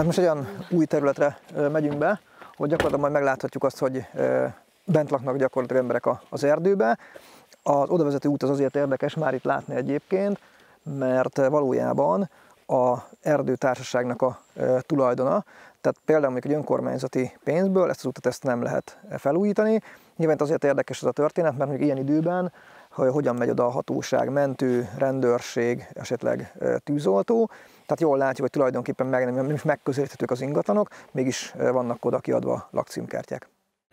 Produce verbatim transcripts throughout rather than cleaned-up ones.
Hát most egy olyan új területre megyünk be, hogy gyakorlatilag majd megláthatjuk azt, hogy bent laknak gyakorlatilag emberek az erdőbe. Az odavezető út az azért érdekes már itt látni egyébként, mert valójában az erdőtársaságnak a tulajdona. Tehát például mondjuk egy önkormányzati pénzből ezt az utat ezt nem lehet felújítani. Nyilván azért érdekes ez a történet, mert mondjuk ilyen időben hogy hogyan megy oda a hatóság, mentő, rendőrség, esetleg tűzoltó. Tehát jól látjuk, hogy tulajdonképpen meg, nem is megközelíthetők az ingatlanok, mégis vannak oda kiadva lakcímkártyák.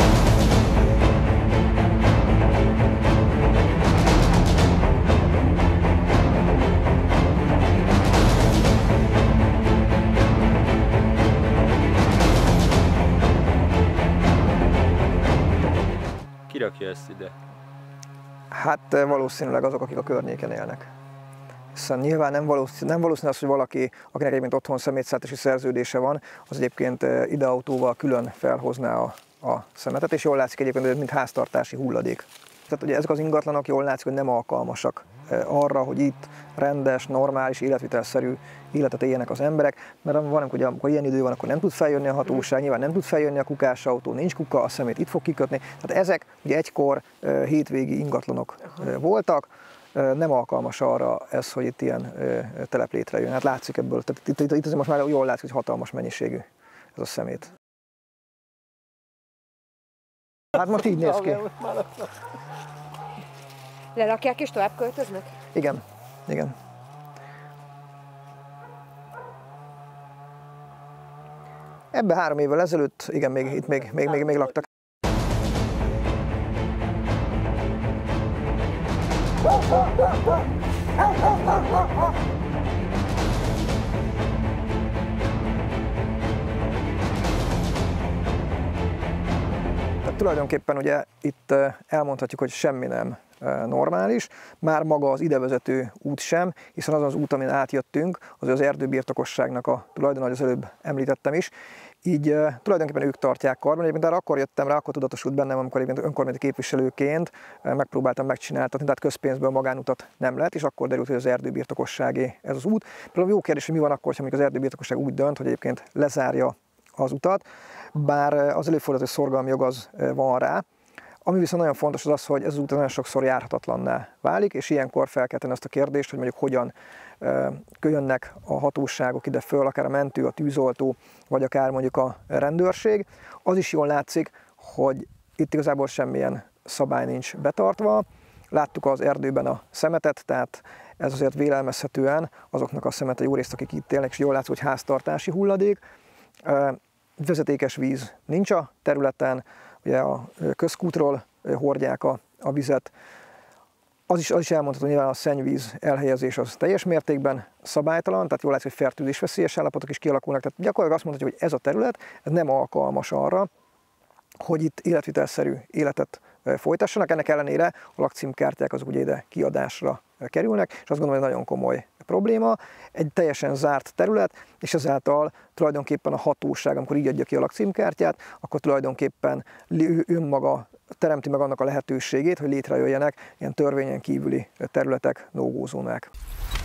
Ki rakja ezt ide? Hát valószínűleg azok, akik a környéken élnek. Hiszen nyilván nem valószínű, nem valószínű az, hogy valaki, akinek egyébként otthon szemétszállítási szerződése van, az egyébként ide autóval külön felhozná a, a szemetet, és jól látszik egyébként, hogy ez mint háztartási hulladék. Tehát ugye ezek az ingatlanok jól látszik, hogy nem alkalmasak arra, hogy itt rendes, normális, életvitelszerű életet éljenek az emberek, mert van, hogy amikor ilyen idő van, akkor nem tud feljönni a hatóság, nyilván nem tud feljönni a kukásautó, nincs kuka, a szemét itt fog kikötni. Tehát ezek ugye egykor hétvégi ingatlanok voltak, nem alkalmas arra ez, hogy itt ilyen telep létrejön. Hát látszik ebből, tehát itt, itt, itt azért most már jól látszik, hogy hatalmas mennyiségű ez a szemét. Hát most így néz ki. Lerakják és tovább költöznek? Igen, igen. Ebben három évvel ezelőtt, igen, még, itt még, még, még, még laktak. Tehát tulajdonképpen ugye itt elmondhatjuk, hogy semmi nem normális, már maga az idevezető út sem, hiszen azon az út, amin átjöttünk, az az erdőbirtokosságnak a tulajdona, ahogy az előbb említettem is, így uh, tulajdonképpen ők tartják karban. Egyébként erre akkor jöttem rá, akkor tudatosult bennem, amikor egyébként önkormányzati képviselőként uh, megpróbáltam megcsináltatni, tehát közpénzből magánutat nem lehet, és akkor derült, hogy az erdőbirtokosságé ez az út. Például jó kérdés, hogy mi van akkor, ha az erdőbirtokosság úgy dönt, hogy egyébként lezárja az utat, bár az előfordulhat, hogy szorgalmi jog az van rá. Ami viszont nagyon fontos az az, hogy ez az út nagyon sokszor járhatatlanná válik, és ilyenkor fel kell tenni azt a kérdést, hogy mondjuk hogyan jönnek a hatóságok ide föl, akár a mentő, a tűzoltó, vagy akár mondjuk a rendőrség. Az is jól látszik, hogy itt igazából semmilyen szabály nincs betartva. Láttuk az erdőben a szemetet, tehát ez azért vélelmezhetően azoknak a szemete jó részt, akik itt élnek, és jól látszik, hogy háztartási hulladék. Vezetékes víz nincs a területen, ugye a közkútról hordják a, a vizet. Az is, az is elmondható, hogy nyilván a szennyvíz elhelyezés az teljes mértékben szabálytalan, tehát jól látszik, hogy fertőzésveszélyes állapotok is kialakulnak. Tehát gyakorlatilag azt mondhatjuk, hogy ez a terület ez nem alkalmas arra, hogy itt életvitelszerű életet folytassanak. Ennek ellenére a lakcímkártyák azok ugye ide kiadásra kerülnek, és azt gondolom, hogy nagyon komoly probléma. Egy teljesen zárt terület, és ezáltal tulajdonképpen a hatóság, amikor így adja ki a lakcímkártyát, akkor tulajdonképpen ő önmaga teremti meg annak a lehetőségét, hogy létrejöjjenek ilyen törvényen kívüli területek, no-go zónák.